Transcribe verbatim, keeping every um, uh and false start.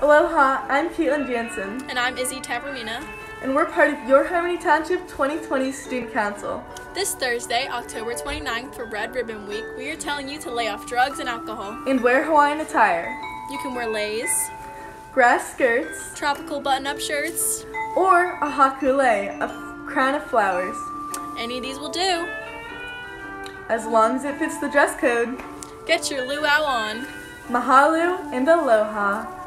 Aloha, I'm Caitlin Jansen. And I'm Izzy Tavermina. And we're part of your Harmony Township twenty twenty Student Council. This Thursday, October twenty-ninth, for Red Ribbon Week, we are telling you to lay off drugs and alcohol. And wear Hawaiian attire. You can wear leis, grass skirts, tropical button-up shirts, or a hakule, a crown of flowers. Any of these will do. As long as it fits the dress code. Get your luau on. Mahalo and aloha.